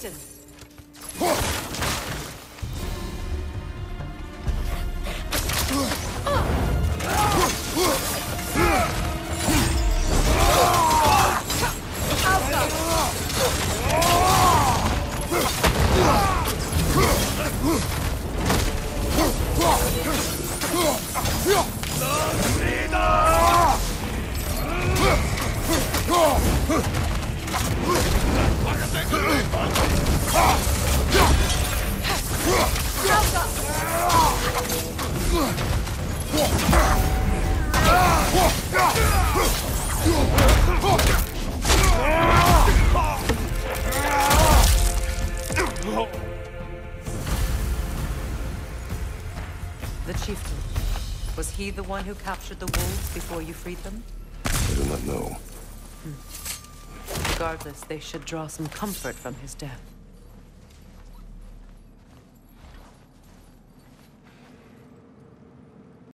Attention! The chieftain. Was he the one who captured the wolves before you freed them? I do not know. Regardless, they should draw some comfort from his death.